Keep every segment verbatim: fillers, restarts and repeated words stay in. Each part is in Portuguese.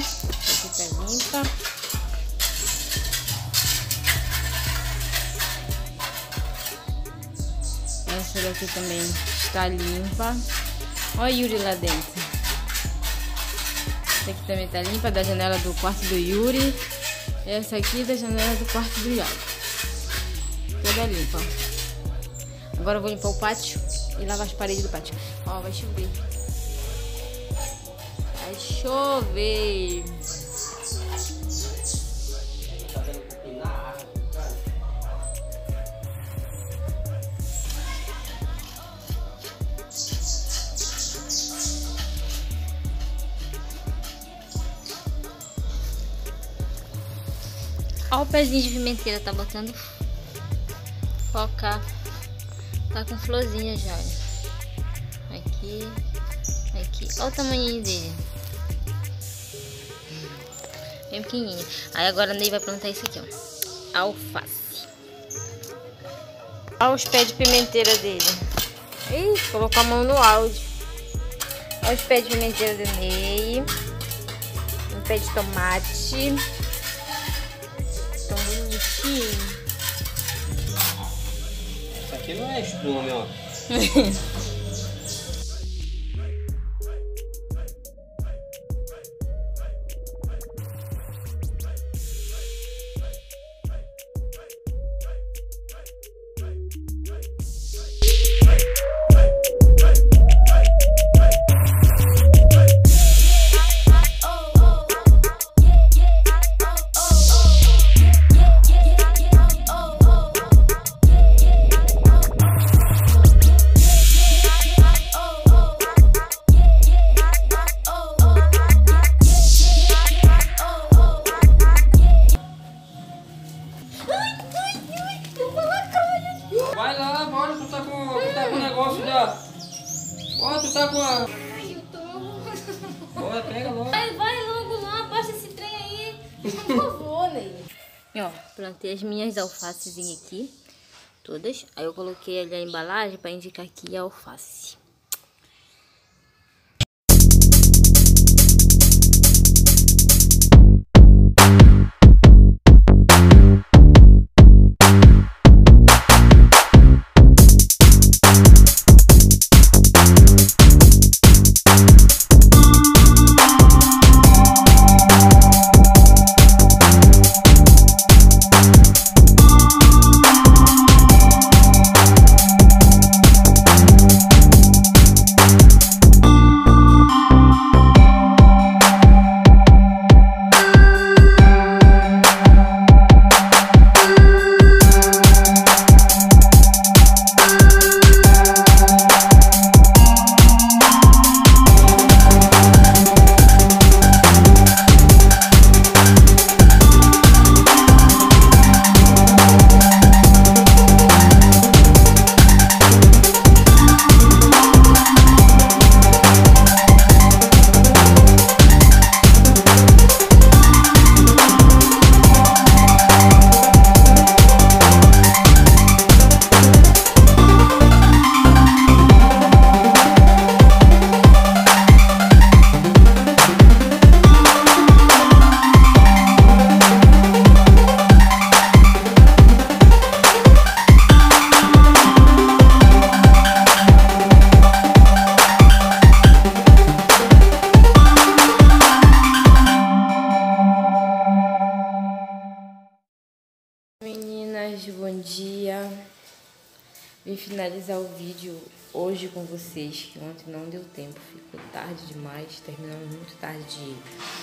Essa aqui tá limpa. Essa daqui também está limpa. Olha o Yuri lá dentro. Essa aqui também tá limpa, da janela do quarto do Yuri. Essa aqui da janela do quarto do Iago. Toda limpa. Agora eu vou limpar o pátio e lavar as paredes do pátio. Ó, vai chover. Vai chover. Olha o pezinho de pimenteira, tá botando foca. Tá com florzinha já, olha. Aqui, aqui. Olha o tamanho dele. Bem pequenininho. Aí agora a Ney vai plantar isso aqui, ó. Alface. Olha os pés de pimenteira dele. Ih, colocou a mão no áudio. Olha os pés de pimenteira do Ney. Um pé de tomate. Tão bonitinho. Isso aqui não é estrume, ó. Vai lá, bora, tu tá com, tu tá com o negócio já. Bora, tu tá com a... Ai, eu tô... Bora, pega logo. Vai, vai logo lá, baixa esse trem aí. Por favor, Ney. Ó, plantei as minhas alfacezinhas aqui. Todas. Aí eu coloquei ali a embalagem pra indicar aqui a alface. Meninas, bom dia. Vim finalizar o vídeo hoje com vocês, que ontem não deu tempo, ficou tarde demais, terminamos muito tarde de,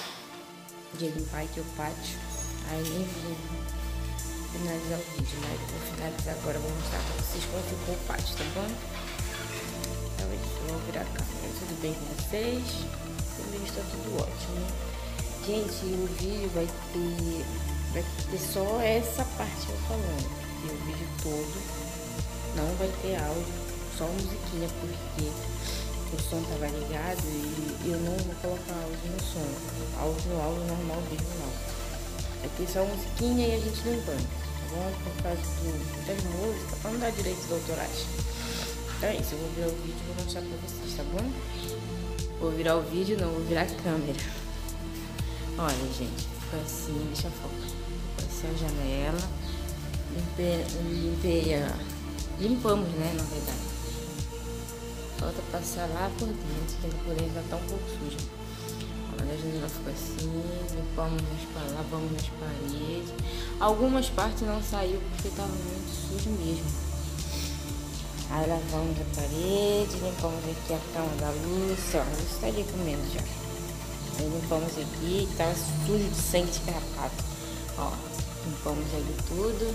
de limpar aqui o pátio. Aí nem vim finalizar o vídeo, mas vou finalizar agora, vou mostrar pra vocês como ficou o pátio, tá bom? Então eu vou virar a câmera. Tudo bem com vocês? Comigo está tudo ótimo. Gente, o vídeo vai ter... vai ter só essa parte eu falando, e o vídeo todo não vai ter áudio, só musiquinha, porque o som tava ligado e eu não vou colocar áudio no som, áudio no áudio normal mesmo não. Vai ter só musiquinha e a gente limpando, tá bom? Por causa do, das músicas, pra não dar direitos autorais. Então é isso, eu vou virar o vídeo e vou mostrar pra vocês, tá bom? Vou virar o vídeo, não, vou virar a câmera. Olha, gente, ficou assim, deixa eu focar. Ficou assim a janela. Limpei, limpei a... Limpamos, né, na verdade. Falta passar lá por dentro, que por dentro tá um pouco suja. Olha, a janela ficou assim, limpamos, nas, lavamos nas paredes. Algumas partes não saiu porque tava muito sujo mesmo. Aí lavamos a parede, limpamos aqui a cama da Lúcia, ó, a Lúcia tá ali comendo já. Aí limpamos aqui, que tava sujo de sangue de carrapato. Ó, limpamos ali tudo.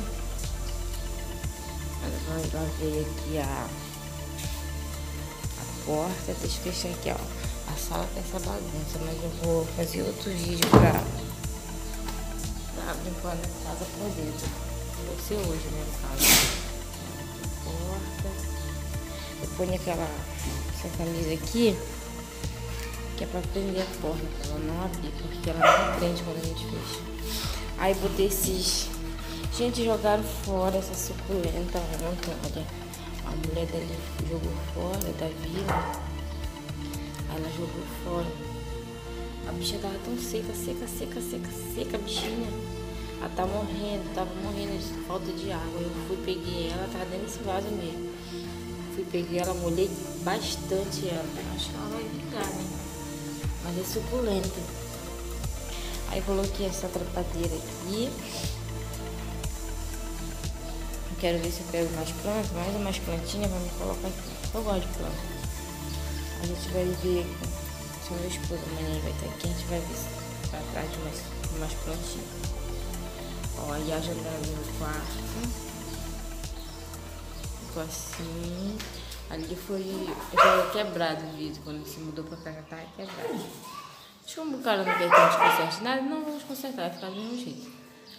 Agora lavei aqui a, a porta, deixa eu fechar aqui, ó. A sala tem essa bagunça, mas eu vou fazer outro vídeo pra, pra limpar a casa por dentro. Vai ser hoje, né, no caso. Porta. Eu ponho aquela essa camisa aqui, que é pra prender a porta, pra ela não abrir, porque ela não prende quando a gente fecha. Aí botei esses... Gente, jogaram fora essa suculenta ontem, olha. A mulher dali jogou fora, da vila. Ela jogou fora. A bicha tava tão seca, seca, seca, seca, seca, a bichinha. Ela tá morrendo, tava morrendo de falta de água. Eu fui, peguei ela, tava dentro desse vaso mesmo. Fui, peguei ela, molhei bastante ela. Acho que ela vai vingar, né? Mas é suculenta. Aí coloquei essa trepadeira aqui. Quero ver se eu pego mais plantas, mais umas plantinhas pra me colocar aqui. Eu gosto de planta. A gente vai ver se o meu esposo amanhã vai estar aqui, a gente vai ver se vai atrás de umas, umas plantinhas. Ó, aí a janela do quarto. Ficou assim. Ali foi. Já é quebrado o vidro. Quando se mudou pra cá já tá quebrado. Acho que o cara não quer que a gente conserte nada. Não vamos consertar, vai ficar do mesmo jeito.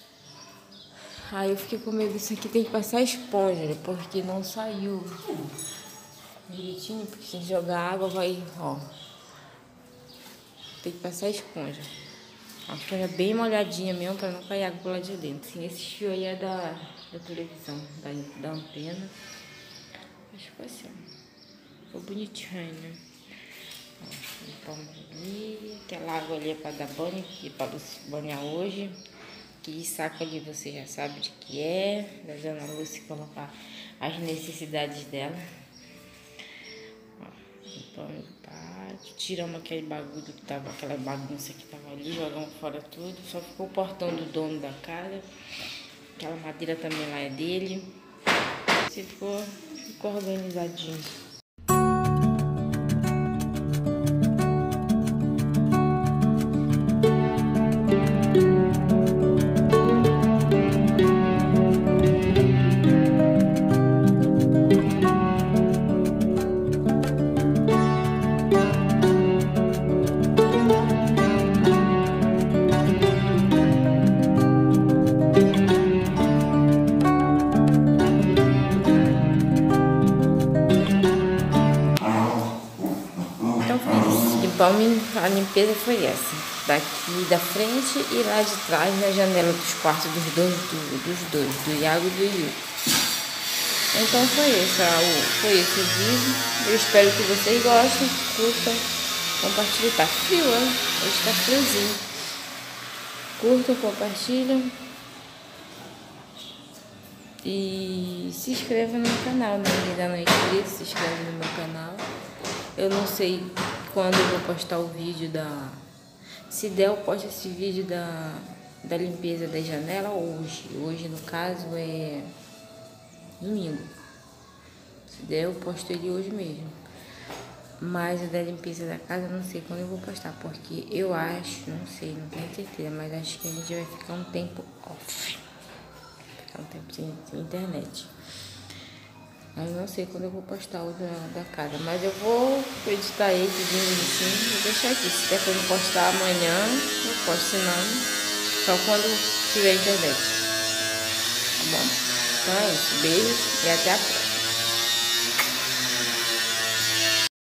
Aí eu fiquei com medo disso aqui, tem que passar esponja, porque não saiu direitinho, porque se jogar água vai, ó. Tem que passar esponja. A esponja bem molhadinha mesmo, pra não cair água lá de dentro. Assim, esse fio aí é da, da televisão, da, da antena. Acho que foi assim, ó. Ficou bonitinho, né? Ó, limpamos ali. Aquela água ali é pra dar banho, que é pra banhar hoje. Que saco ali você já sabe de que é. Da Dona Lúcia colocar as necessidades dela. Ó, limpamos o pátio. Tiramos aquele bagulho que tava, aquela bagunça que tava ali, jogamos fora tudo. Só ficou o portão do dono da casa. Aquela madeira também lá é dele. Você ficou, ficou organizadinho. A limpeza foi essa, daqui da frente e lá de trás, na janela dos quartos dos dois, do, dos dois, do Iago e do Yu. Então foi esse, foi esse o vídeo. Eu espero que vocês gostem, curtam, compartilhem. Tá frio, hein? Hoje tá friozinho. Curtam, compartilham e se inscrevam no meu canal, né? Ainda não é inscrito, se inscreve no meu canal. Eu não sei quando eu vou postar o vídeo da... Se der, eu posto esse vídeo da, da limpeza da janela hoje. Hoje, no caso, é domingo. Se der, eu posto ele hoje mesmo. Mas o da limpeza da casa, eu não sei quando eu vou postar. Porque eu acho, não sei, não tenho certeza, mas acho que a gente vai ficar um tempo off. Ficar um tempo sem, sem internet. Mas não sei quando eu vou postar o da, da casa. Mas eu vou editar ele bonitinho. Vou deixar aqui. Se der pra eu postar amanhã, eu posto. Senão, só quando tiver internet. Tá bom? Então é isso. Beijo e até a próxima.